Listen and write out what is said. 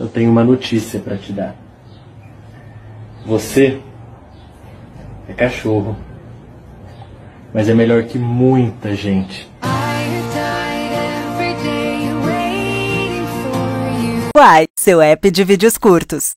eu tenho uma notícia pra te dar. Você é cachorro, mas é melhor que muita gente. Uai, seu app de vídeos curtos.